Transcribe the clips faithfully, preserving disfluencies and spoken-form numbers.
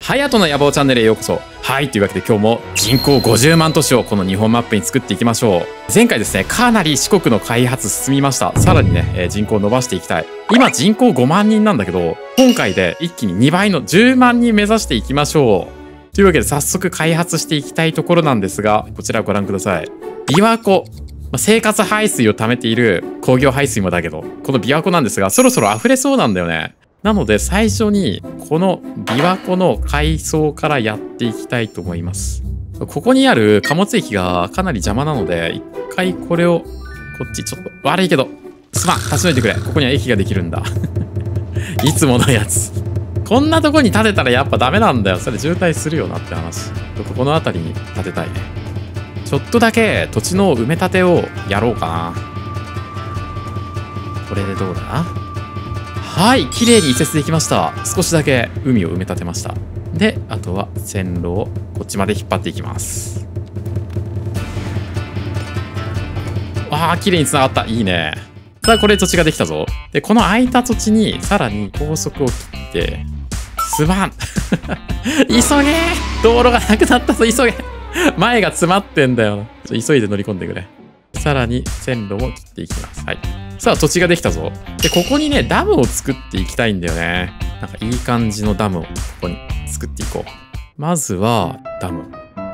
ハヤトの野望チャンネルへようこそ。はい、というわけで今日も人口ごじゅうまん都市をこの日本マップに作っていきましょう。前回ですね、かなり四国の開発進みました。さらにね、えー、人口を伸ばしていきたい。今人口ごまんにんなんだけど、今回で一気ににばいのじゅうまんにん目指していきましょう。というわけで早速開発していきたいところなんですが、こちらをご覧ください。琵琶湖。生活排水を溜めている工業排水もだけど、この琵琶湖なんですが、そろそろ溢れそうなんだよね。なので最初にこの琵琶湖の海藻からやっていきたいと思います。ここにある貨物駅がかなり邪魔なので、一回これをこっちちょっと悪いけど、すまん、立ち退いてくれ。ここには駅ができるんだ。いつものやつ。こんなとこに建てたらやっぱダメなんだよ。それ渋滞するよなって話。ここの辺りに建てたいね。ちょっとだけ土地の埋め立てをやろうかな。これでどうだ？はい、綺麗に移設できました。少しだけ海を埋め立てました。で、あとは線路をこっちまで引っ張っていきます。ああ、綺麗に繋がった。いいね。さあ、これ土地ができたぞ。で、この空いた土地にさらに高速を切って、すまん。急げー！道路がなくなったぞ、急げ！前が詰まってんだよ。ちょ急いで乗り込んでくれ。さらに線路も切っていきます。はい。さあ、土地ができたぞ。で、ここにね、ダムを作っていきたいんだよね。なんかいい感じのダムをここに作っていこう。まずは、ダム。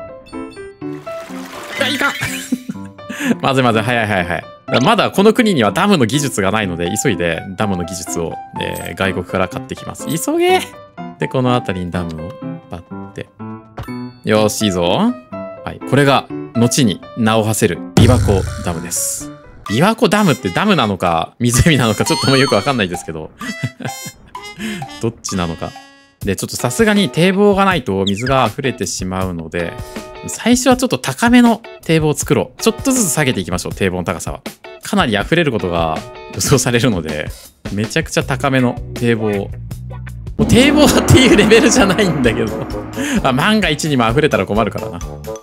あ、いかんまずいまずい、早い早い早い。まだこの国にはダムの技術がないので、急いでダムの技術を、えー、外国から買ってきます。急げ！で、この辺りにダムをバッて。よーし、いいぞ。はい。これが、後に名を馳せる琵琶湖ダムです。琵琶湖ダムってダムなのか湖なのかちょっともうよくわかんないですけどどっちなのか。で、ちょっとさすがに堤防がないと水が溢れてしまうので、最初はちょっと高めの堤防を作ろう。ちょっとずつ下げていきましょう。堤防の高さはかなり溢れることが予想されるので、めちゃくちゃ高めの堤防を、もう堤防っていうレベルじゃないんだけどあ、万が一にも溢れたら困るからな。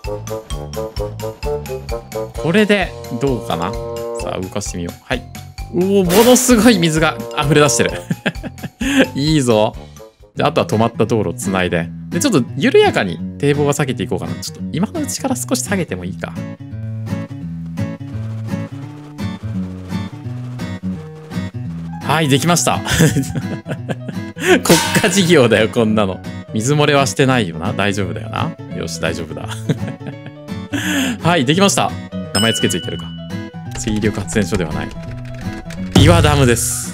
これでどうかな。さあ動かしてみよう。はい。おお、ものすごい水が溢れ出してるいいぞ。で、あとは止まった道路をつないで、でちょっと緩やかに堤防は下げていこうかな。ちょっと今のうちから少し下げてもいいか。はい、できました国家事業だよ、こんなの。水漏れはしてないよな。大丈夫だよな。よし、大丈夫だはい、できました。名前つけついてるか。水力発電所ではない。琵琶ダムです。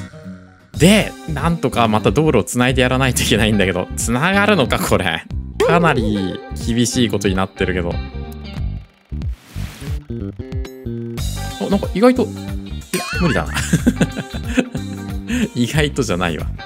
で、なんとかまた道路をつないでやらないといけないんだけど、つながるのかこれ。かなり厳しいことになってるけど。お、なんか意外と、え、無理だな。意外とじゃないわ。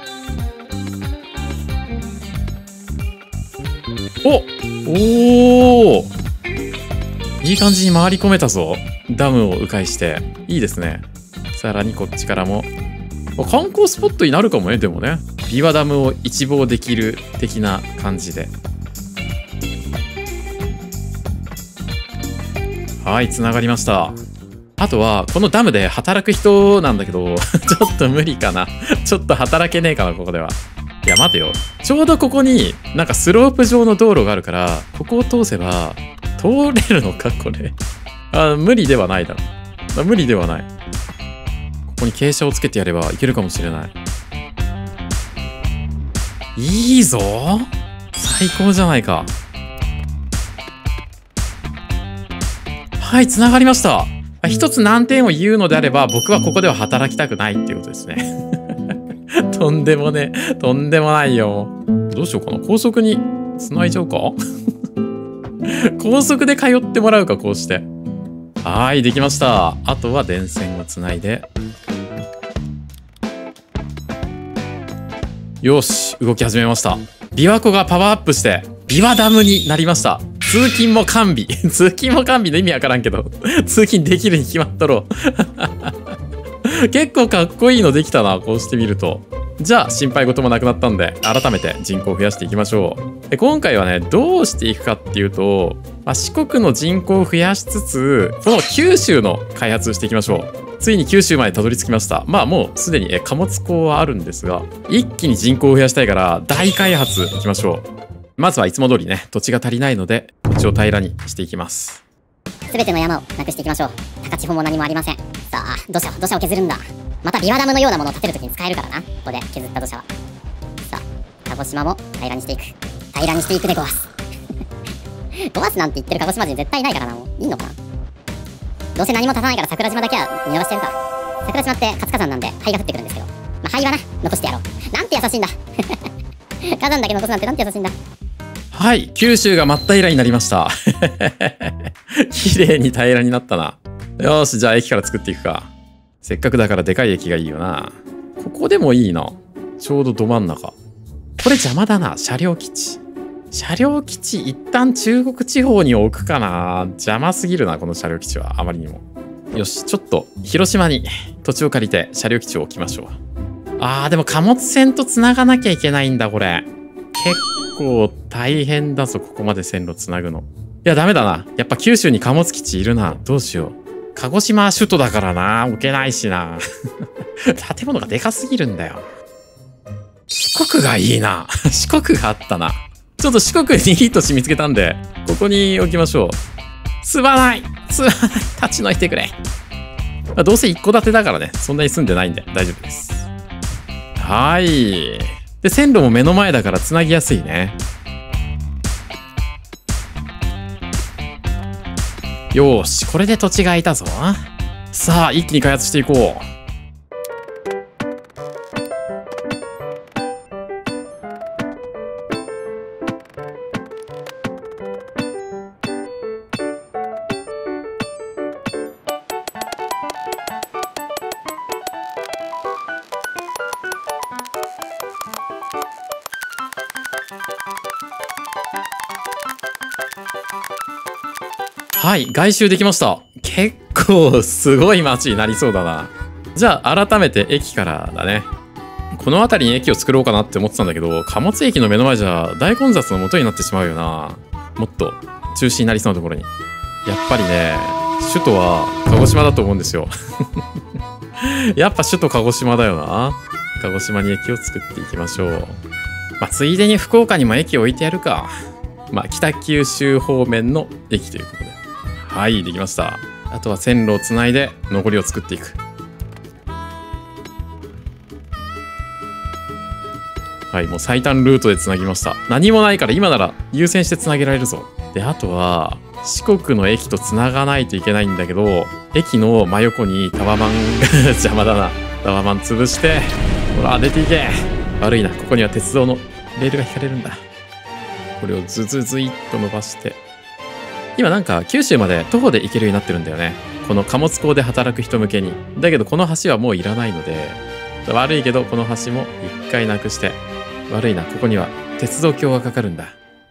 おおー、いい感じに回り込めたぞ。ダムを迂回して。いいですね。さらにこっちからも。観光スポットになるかもね、でもね。琵琶ダムを一望できる的な感じで。はい、つながりました。あとは、このダムで働く人なんだけど、ちょっと無理かな。ちょっと働けねえかな、ここでは。いや、待てよ。ちょうどここになんかスロープ状の道路があるから、ここを通せば、通れるのかこれ。あ、無理ではないだろ。あ、無理ではない。ここに傾斜をつけてやればいけるかもしれない。いいぞ。最高じゃないか。はい、つながりました。一つ難点を言うのであれば、僕はここでは働きたくないっていうことですね。とんでもね、とんでもないよ。どうしようかな。高速に繋いじゃうか高速で通ってもらうか、こうして。はい、できました。あとは電線をつないで。よし、動き始めました。琵琶湖がパワーアップして、琵琶ダムになりました。通勤も完備。通勤も完備の意味わからんけど、通勤できるに決まっとろう。結構かっこいいのできたな、こうしてみると。じゃあ心配事もなくなったんで、改めて人口を増やしていきましょう。で、今回はね、どうしていくかっていうと、まあ、四国の人口を増やしつつ、この九州の開発していきましょう。ついに九州までたどり着きました。まあもうすでに貨物港はあるんですが、一気に人口を増やしたいから大開発いきましょう。 まずはいつも通りね、土地が足りないので、土地を平らにしていきます。 すべての山をなくしていきましょう。高千穂も何もありません。さあ、土砂、土砂を削るんだ。またビワダムのようなものを建てるときに使えるからな。ここで削った土砂は。さあ、鹿児島も平らにしていく。平らにしていくでごわす。ごわすなんて言ってる鹿児島人絶対いないからな、もう。いいのかな。どうせ何も立たないから桜島だけは見逃してるか。桜島って活火山なんで灰が降ってくるんですけど。まあ灰はな、残してやろう。なんて優しいんだ。火山だけ残すなんてなんて優しいんだ。 はい、九州が真っ平らになりました。綺麗に平らになったな。よーし、じゃあ駅から作っていくか。せっかくだからでかい駅がいいよな。ここでもいいな。ちょうどど真ん中。これ邪魔だな。車両基地。車両基地一旦中国地方に置くかな。邪魔すぎるな、この車両基地は。あまりにも。よし、ちょっと広島に土地を借りて車両基地を置きましょう。あー、でも貨物船と繋がなきゃいけないんだ、これ。結構大変だぞ、ここまで線路繋ぐの。いや、ダメだな。やっぱ九州に貨物基地いるな。どうしよう。鹿児島首都だからな。置けないしな。建物がでかすぎるんだよ。四国がいいな。四国があったな。ちょっと四国にいい土地見つけたんで、ここに置きましょう。住まない住まない立ち退いてくれ。まあ、どうせ一戸建てだからね、そんなに住んでないんで大丈夫です。はい。で、線路も目の前だから繋ぎやすいね。よーし、これで土地が空いたぞ。さあ、一気に開発していこう。はい、外周できました。結構すごい街になりそうだな。じゃあ改めて駅からだね。この辺りに駅を作ろうかなって思ってたんだけど、貨物駅の目の前じゃ大混雑の元になってしまうよな。もっと中心になりそうなところに。やっぱりね、首都は鹿児島だと思うんですよ。やっぱ首都鹿児島だよな。鹿児島に駅を作っていきましょう。まあ、ついでに福岡にも駅を置いてやるか。まあ、北九州方面の駅ということで。はい、できました。あとは線路をつないで残りを作っていく。はい、もう最短ルートでつなぎました。何もないから今なら優先してつなげられるぞ。で、あとは四国の駅とつながないといけないんだけど、駅の真横にタワマンが邪魔だな。タワマン潰して、ほら、出ていけ。悪いな、ここには鉄道のレールが引かれるんだ。これをズズズイッと伸ばして。今なんか九州まで徒歩で行けるようになってるんだよね。この貨物港で働く人向けに。だけどこの橋はもういらないので、悪いけどこの橋も一回なくして、悪いな、ここには鉄道橋がかかるんだ。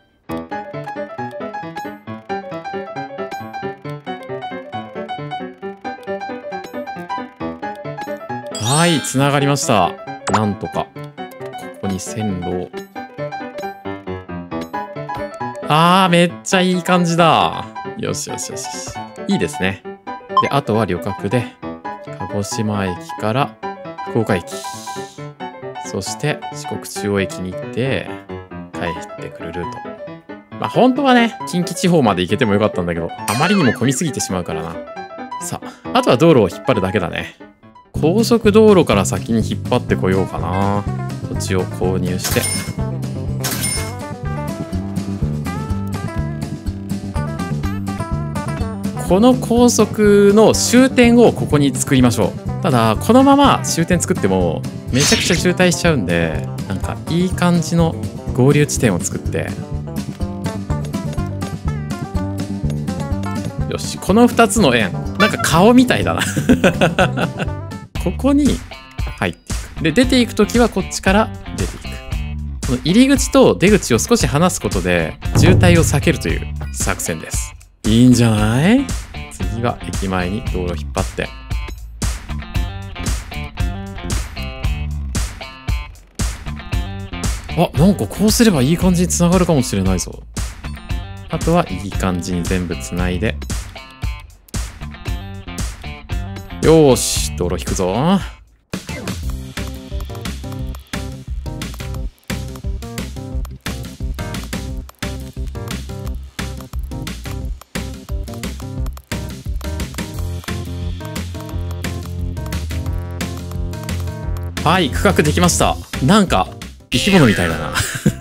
はい、つながりました。なんとか。ここに線路を。あー、めっちゃいい感じだ。よしよしよし。いいですね。で、あとは旅客で、鹿児島駅から福岡駅。そして四国中央駅に行って、帰ってくるルート。まあ、本当はね、近畿地方まで行けてもよかったんだけど、あまりにも混みすぎてしまうからな。さあ、あとは道路を引っ張るだけだね。高速道路から先に引っ張ってこようかな。土地を購入して。この高速の終点をここに作りましょう。ただこのまま終点作ってもめちゃくちゃ渋滞しちゃうんで、なんかいい感じの合流地点を作って、よし、このふたつの円なんか顔みたいだな。ここに入っていく。で出ていく時はこっちから出ていく。この入り口と出口を少し離すことで渋滞を避けるという作戦です。いいんじゃない？次は駅前に道路を引っ張って。あ、なんかこうすればいい感じにつながるかもしれないぞ。あとはいい感じに全部つないで。よーし、道路引くぞ。 はい、区画できました。なんか、生き物みたいだな。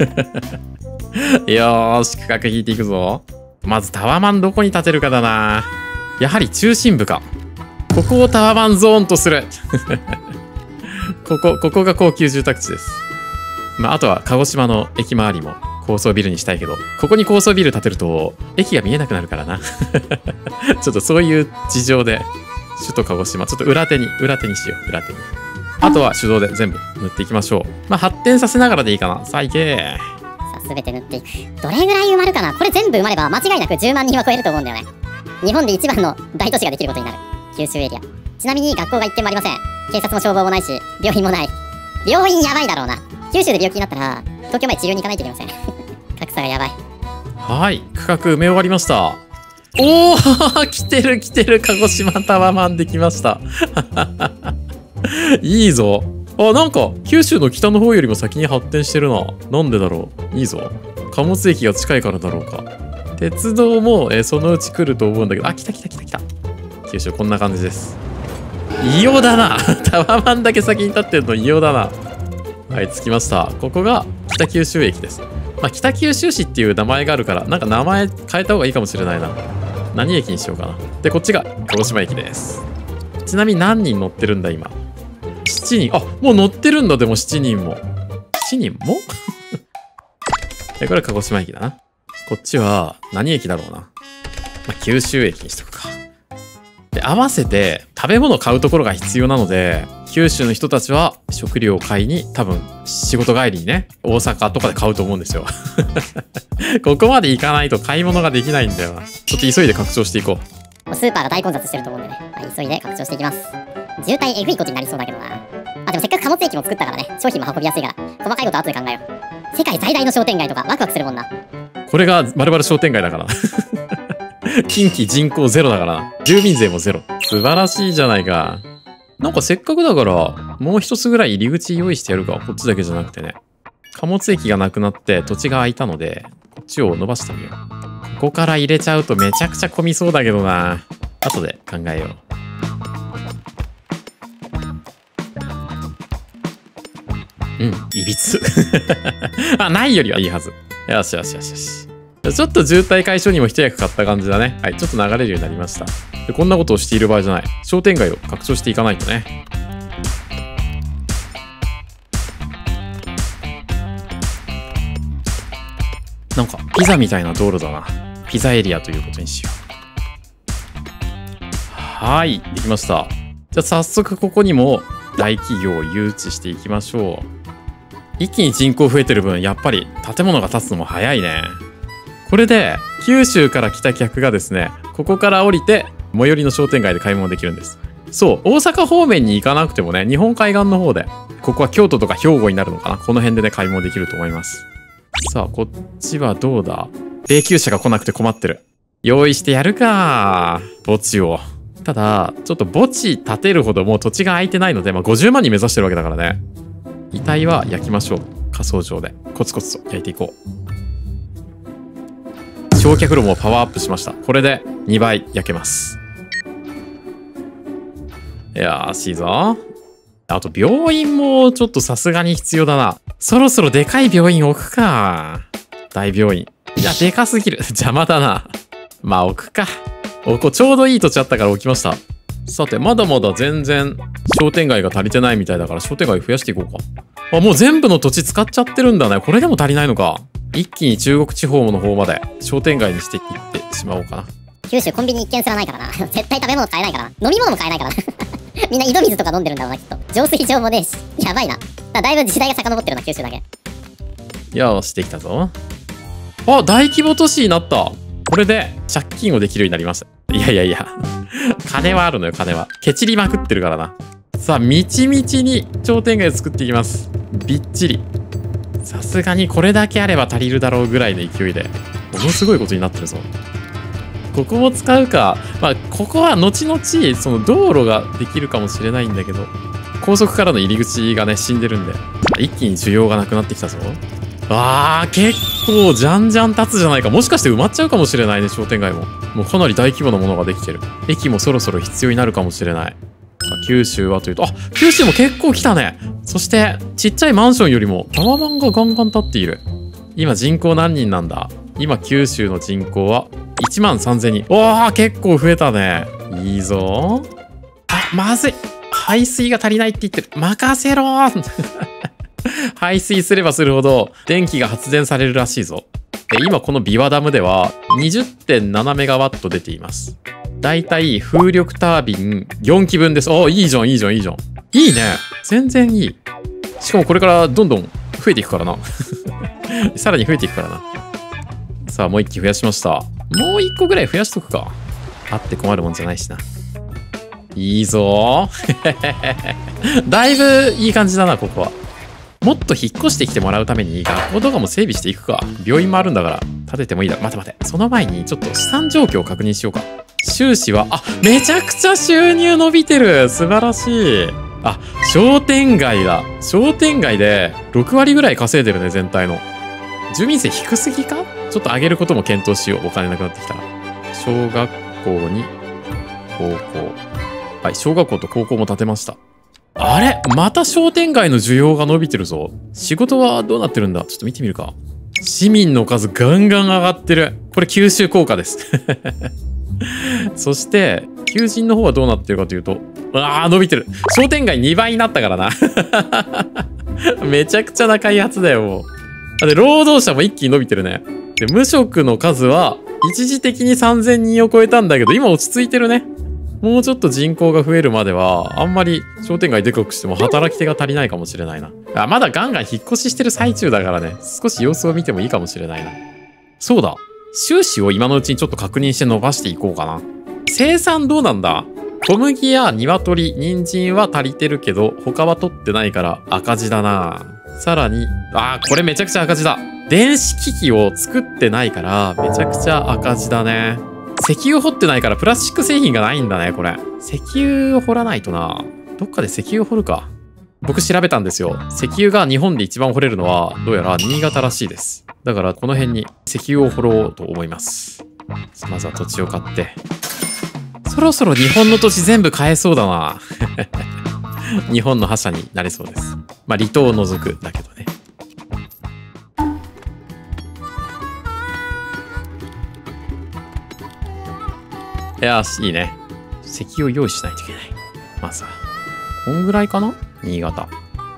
よーし、区画引いていくぞ。まずタワマンどこに建てるかだな。やはり中心部か。ここをタワマンゾーンとする。ここ、ここが高級住宅地です。まあ、あとは鹿児島の駅周りも高層ビルにしたいけど、ここに高層ビル建てると駅が見えなくなるからな。ちょっとそういう事情で、首都鹿児島、ちょっと裏手に、裏手にしよう、裏手に。あとは手動で全部塗っていきましょう。まあ、発展させながらでいいかな。さあ、いけー。 さあ、すべて塗っていく。どれぐらい埋まるかな。これ全部埋まれば間違いなくじゅうまんにんは超えると思うんだよね。日本で一番の大都市ができることになる。九州エリア。ちなみに学校が一軒もありません。警察も消防もないし、病院もない。病院やばいだろうな。九州で病気になったら、東京まで治療に行かないといけません。格差がやばい。 はい、区画埋め終わりました。おー来てる来てる、鹿児島タワマンできました。いいぞ。あ、なんか、九州の北の方よりも先に発展してるな。なんでだろう。いいぞ。貨物駅が近いからだろうか。鉄道も、えー、そのうち来ると思うんだけど、あ、来た来た来た来た。九州こんな感じです。異様だな。タワマンだけ先に立ってるの異様だな。はい、着きました。ここが北九州駅です。まあ、北九州市っていう名前があるから、なんか名前変えた方がいいかもしれないな。何駅にしようかな。で、こっちが鹿児島駅です。ちなみに何人乗ってるんだ、今。しちにん。あ、もう乗ってるんだ、でもしちにんも。しちにんもえ、これ鹿児島駅だな。こっちは何駅だろうな。まあ、九州駅にしとくか。で、合わせて食べ物を買うところが必要なので、九州の人たちは食料を買いに多分仕事帰りにね、大阪とかで買うと思うんですよ。ここまで行かないと買い物ができないんだよな。ちょっと急いで拡張していこう。スーパーが大混雑してると思うんでね。はい、急いで拡張していきます。渋滞えぐいことになりそうだけどな。あ、でもせっかく貨物駅も作ったからね、商品も運びやすいから、細かいこと後で考えよう。世界最大の商店街とかワクワクするもんな。 これが丸々商店街だから。近畿人口ゼロだからな。住民税もゼロ。素晴らしいじゃないか。なんかせっかくだから、もう一つぐらい入り口用意してやるか。こっちだけじゃなくてね。貨物駅がなくなって土地が空いたので、こっちを伸ばしてみよう。ここから入れちゃうとめちゃくちゃ混みそうだけどな。後で考えよう。うん、いびつ。あ、ないよりはいいはず。よしよしよしよし。ちょっと渋滞解消にも一役買った感じだね。はい、ちょっと流れるようになりました。で、こんなことをしている場合じゃない。商店街を拡張していかないとね。なんか、ピザみたいな道路だな。ピザエリアということにしよう。はい、できました。じゃあ早速ここにも大企業を誘致していきましょう。一気に人口増えてる分、やっぱり建物が建つのも早いね。これで、九州から来た客がですね、ここから降りて、最寄りの商店街で買い物できるんです。そう、大阪方面に行かなくてもね、日本海岸の方で、ここは京都とか兵庫になるのかな。この辺でね、買い物できると思います。さあ、こっちはどうだ？霊柩車が来なくて困ってる。用意してやるか。墓地を。ただ、ちょっと墓地建てるほどもう土地が空いてないので、まあ、ごじゅうまんに目指してるわけだからね。遺体は焼きましょう。火葬場で。コツコツと焼いていこう。焼却炉もパワーアップしました。これでにばい焼けます。よーしいいぞ。あと病院もちょっとさすがに必要だな。そろそろでかい病院置くか。大病院。いや、でかすぎる。邪魔だな。まあ置くか。おこちょうどいい土地あったから置きました。さて、まだまだ全然商店街が足りてないみたいだから商店街増やしていこうか。あ、もう全部の土地使っちゃってるんだね。これでも足りないのか。一気に中国地方の方まで商店街にしていってしまおうかな。 九州コンビニ一軒すらないからな。絶対食べ物買えないからな。飲み物も買えないからな。みんな井戸水とか飲んでるんだろうな、きっと。浄水場もねえし。やばいな。だ, だいぶ時代が遡ってるな、九州だけ。 よーし、できたぞ。あ、大規模都市になった。これで借金をできるようになりました。いやいやいや。金はあるのよ、金は。ケチりまくってるからな。さあ、みちみちに商店街を作っていきます。びっちり。さすがにこれだけあれば足りるだろうぐらいの勢いで。ものすごいことになってるぞ。ここも使うか。まあ、ここは後々、その道路ができるかもしれないんだけど、高速からの入り口がね、死んでるんで、一気に需要がなくなってきたぞ。あー、結構じゃんじゃん立つじゃないか。もしかして埋まっちゃうかもしれないね、商店街も。もうかなり大規模なものができてる。駅もそろそろ必要になるかもしれない。 九州はというと、あ、九州も結構来たね。そして、ちっちゃいマンションよりもタワマンがガンガン立っている。今人口何人なんだ？今九州の人口はいちまんさんぜんにん。おー、結構増えたね。いいぞ。あ、まずい。排水が足りないって言ってる。任せろー排水すればするほど電気が発電されるらしいぞ。で、今このビワダムでは にじゅってんななメガワット出ています。だいたい風力タービンよんきぶんです。おー、いいじゃんいいじゃんいいじゃん。いいね。全然いい。しかもこれからどんどん増えていくからな。さらに増えていくからな。さあ、もういっき増やしました。もういっこぐらい増やしとくか。あって困るもんじゃないしな。いいぞー。だいぶいい感じだな、ここは。もっと引っ越してきてもらうために学校とかも整備していくか。病院もあるんだから建ててもいいだろ。待て待て。その前にちょっと資産状況を確認しようか。収支は、あ、めちゃくちゃ収入伸びてる。素晴らしい。あ、商店街だ。商店街でろくわりぐらい稼いでるね、全体の。住民税低すぎか？ちょっと上げることも検討しよう。お金なくなってきたら。小学校に高校。はい、小学校と高校も建てました。あれ？また商店街の需要が伸びてるぞ。仕事はどうなってるんだ？ちょっと見てみるか。市民の数ガンガン上がってる。これ九州効果です。そして、求人の方はどうなってるかというと、ああ、伸びてる。商店街にばいになったからな。めちゃくちゃな開発だよ、もう。で、労働者も一気に伸びてるね。で、無職の数は一時的にさんぜんにんを超えたんだけど、今落ち着いてるね。もうちょっと人口が増えるまでは、あんまり商店街でかくしても働き手が足りないかもしれないな。あ、まだガンガン引っ越ししてる最中だからね、少し様子を見てもいいかもしれないな。そうだ。収支を今のうちにちょっと確認して伸ばしていこうかな。生産どうなんだ？小麦や鶏、人参は足りてるけど、他は取ってないから赤字だな。さらに、あー、これめちゃくちゃ赤字だ。電子機器を作ってないから、めちゃくちゃ赤字だね。石油掘ってないからプラスチック製品がないんだね、これ。石油を掘らないとな。どっかで石油を掘るか。僕調べたんですよ。石油が日本で一番掘れるのは、どうやら新潟らしいです。だからこの辺に石油を掘ろうと思います。まずは土地を買って。そろそろ日本の土地全部買えそうだな。日本の覇者になれそうです。まあ離島を除くだけどね。よし、いいね。石油を用意しないといけない。まずは。こんぐらいかな？新潟。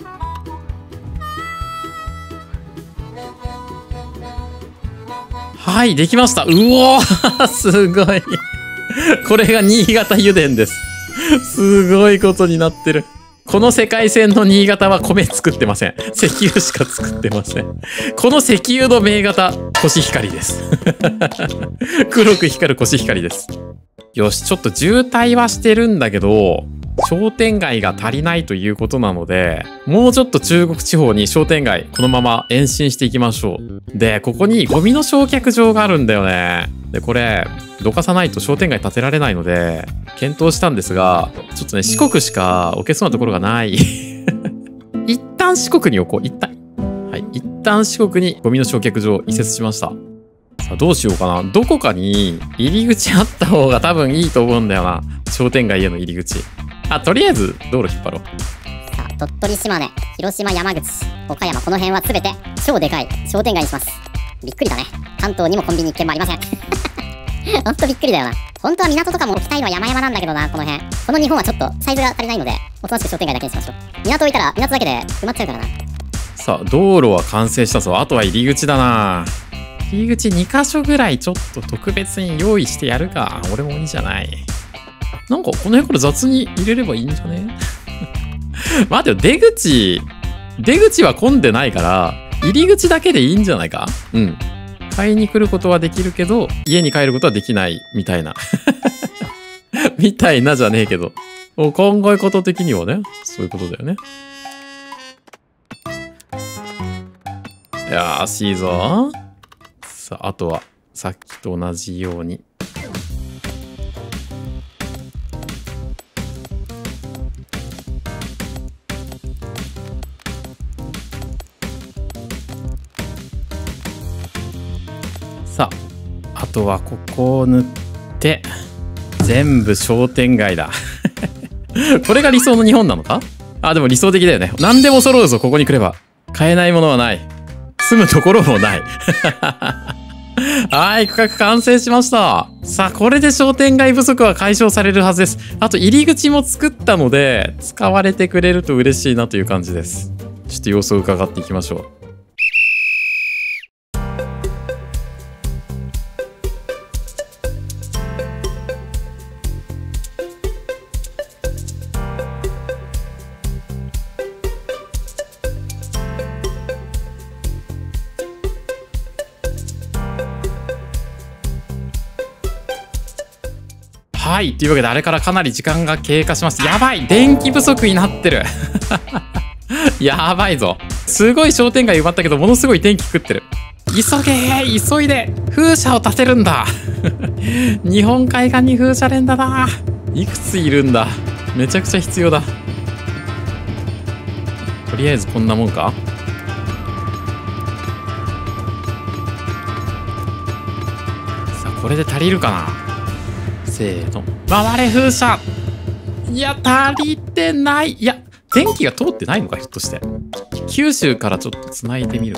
はい、できました。うおーすごい。これが新潟油田です。すごいことになってる。この世界線の新潟は米作ってません。石油しか作ってません。この石油の銘柄、コシヒカリです。黒く光るコシヒカリです。よし、ちょっと渋滞はしてるんだけど、商店街が足りないということなので、もうちょっと中国地方に商店街、このまま延伸していきましょう。で、ここにゴミの焼却場があるんだよね。で、これ、どかさないと商店街建てられないので、検討したんですが、ちょっとね、四国しか置けそうなところがない。一旦四国に置こう、一旦。はい、一旦四国にゴミの焼却場を移設しました。さあ、どうしようかな。どこかに入り口あった方が多分いいと思うんだよな。商店街への入り口。あ、とりあえず道路引っ張ろう。 さあ、鳥取、島根、広島、山口、岡山、この辺は全て超でかい商店街にします。びっくりだね。関東にもコンビニ一軒もありません。ほんとびっくりだよな。本当は港とかも置きたいのは山々なんだけどな、この辺。この日本はちょっとサイズが足りないので、おとなしく商店街だけにしましょう。港置いたら港だけで埋まっちゃうからな。 さあ、道路は完成したぞ。あとは入り口だな。入り口にかしょぐらいちょっと特別に用意してやるか。俺もいいじゃない。なんかこの辺から雑に入れればいいんじゃね？待てよ、出口、出口は混んでないから、入り口だけでいいんじゃないか？うん。買いに来ることはできるけど、家に帰ることはできないみたいな。みたいなじゃねえけど。考え方的にはね、そういうことだよね。よーし、いいぞ。さあ、あとは、さっきと同じように。さあ、あとはここを塗って、全部商店街だ。 これが理想の日本なのか？あ、でも理想的だよね。何でも揃うぞ、ここに来れば。買えないものはない。住むところもない。はい、区画完成しました。さあ、これで商店街不足は解消されるはずです。あと、入り口も作ったので、使われてくれると嬉しいなという感じです。ちょっと様子を伺っていきましょう。はい。というわけで、あれからかなり時間が経過します。やばい！電気不足になってるやばいぞ。すごい商店街埋まったけど、ものすごい電気食ってる。急げー！急いで風車を立てるんだ日本海岸に風車連だな。いくついるんだ。めちゃくちゃ必要だ。とりあえずこんなもんか。さあ、これで足りるかな。せーの。回れ風車。いや、足りてない。いや、電気が通ってないのか、ひょっとして。九州からちょっと繋いでみる。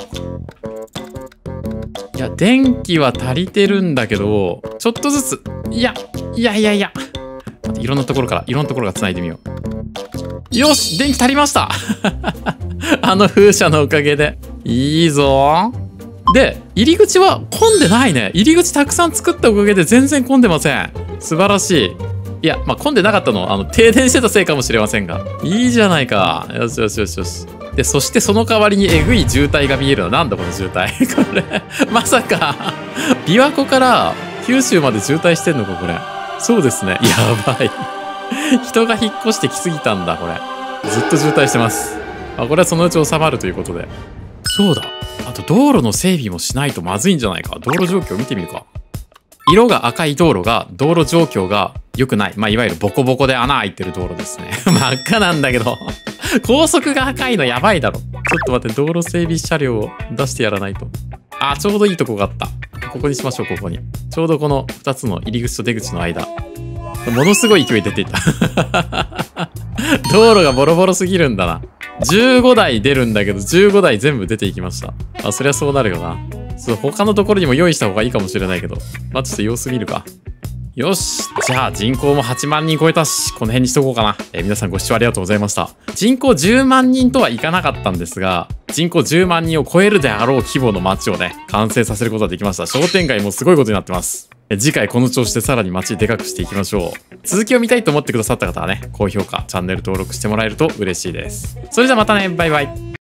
いや、電気は足りてるんだけど、ちょっとずつ。いや、いやいやいや。待って、いろんなところから、いろんなところから繋いでみよう。よし！電気足りましたあの風車のおかげで。いいぞ。で、入り口は混んでないね。入り口たくさん作ったおかげで全然混んでません。素晴らしい。いや、まあ、混んでなかったのは、あの、停電してたせいかもしれませんが。いいじゃないか。よしよしよしよし。で、そしてその代わりにえぐい渋滞が見えるの。なんだこの渋滞。これ、まさか、琵琶湖から九州まで渋滞してんのか、これ。そうですね。やばい。人が引っ越してきすぎたんだ、これ。ずっと渋滞してます。あ、これはそのうち収まるということで。そうだ。あと道路の整備もしないとまずいんじゃないか。道路状況見てみるか。色が赤い道路が道路状況が良くない。まあ、いわゆるボコボコで穴開いてる道路ですね。真っ赤なんだけど。高速が赤いのやばいだろ。ちょっと待って、道路整備車両を出してやらないと。あ、ちょうどいいとこがあった。ここにしましょう、ここに。ちょうどこのふたつの入り口と出口の間。ものすごい勢い出ていた。道路がボロボロすぎるんだな。じゅうごだい出るんだけど、じゅうごだい全部出ていきました。あ、そりゃそうなるよな。そう、他のところにも用意した方がいいかもしれないけど。まあ、ちょっと様子見るか。よし。じゃあ人口もはちまんにん超えたし、この辺にしとこうかな。えー、皆さんご視聴ありがとうございました。人口じゅうまんにんとはいかなかったんですが、人口じゅうまんにんを超えるであろう規模の街をね、完成させることができました。商店街もすごいことになってます。次回この調子でさらに街でかくしていきましょう。続きを見たいと思ってくださった方はね、高評価、チャンネル登録してもらえると嬉しいです。それじゃあまたね、バイバイ。